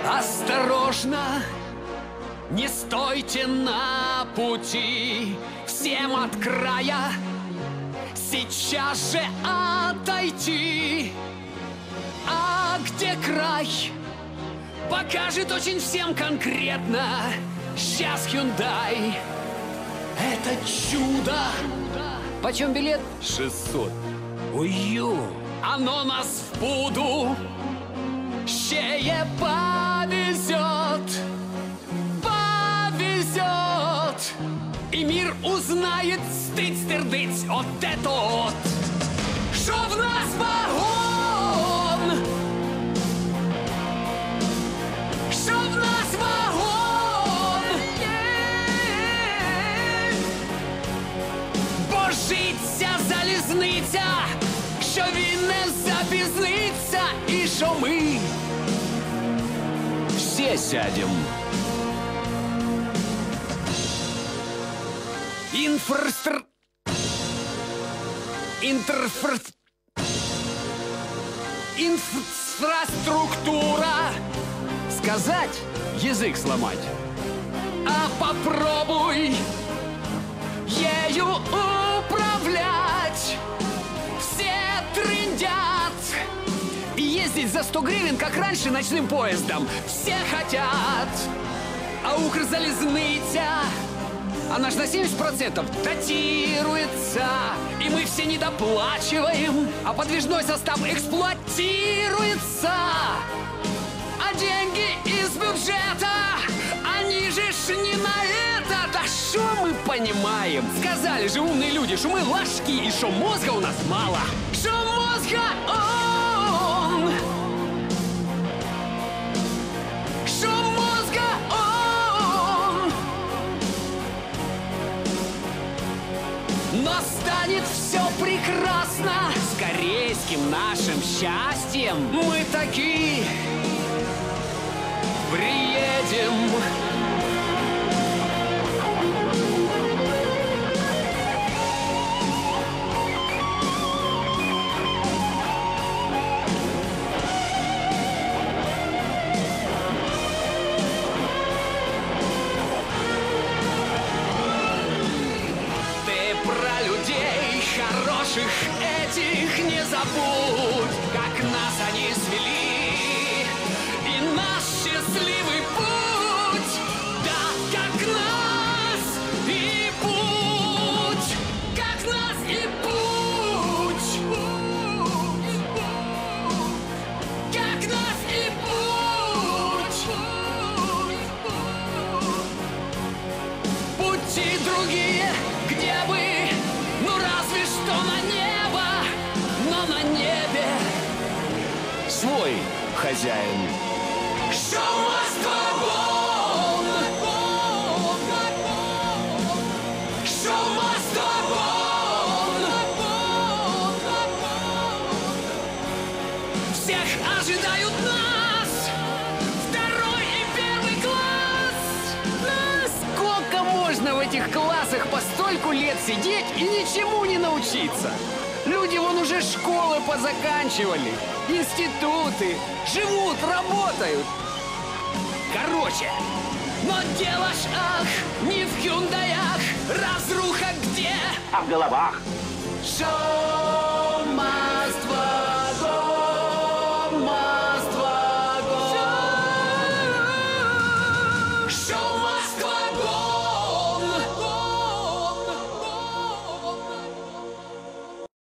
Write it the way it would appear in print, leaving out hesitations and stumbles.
Осторожно, не стойте на пути, всем от края сейчас же отойти. А где край, покажет очень всем конкретно. Сейчас Hyundai — это чудо. Почем билет? 600. Ую, оно нас в буду щее повезет, повезет. И мир узнает стыц-тердыц от это от. Шо в нас вагон? Шо в нас вагон? Бо життя залізниця, що він не запізниться, і що ми все сядем. Инфраструктура. Сказать, язык сломать. А попробуй ею управлять. Все трындят. И ездить за 100 гривен, как раньше, ночным поездом. Все хотят. А Укрзалізниця, она ж на 70% датируется. И мы все недоплачиваем, а подвижной состав эксплуатируется. А деньги из бюджета, они же ж не на это. Да шо мы понимаем? Сказали же умные люди, что мы ложки и что мозга у нас мало. Шо мозга он? Шо мозга он? Но станет все прекрасно с корейским нашим счастьем. Мы такие приедем. Хороших этих не забудь, как нас они свели, и наш счастливый путь, да, как нас и путь, как нас и путь, как нас и путь, пути другие, где бы. Ну разве что на небо, но на небе свой хозяин. Шо Москва-бон? Шо Москва-бон? Всех ожидают нас, второй и первый класс. Сколько можно в этих классах по столько лет сидеть и ничему не научиться? Люди вон уже школы позаканчивали, институты, живут, работают. Короче, но дело ж ах, не в Hyundai'ах, разруха где? А в головах. Show must wagon, must wagon. Show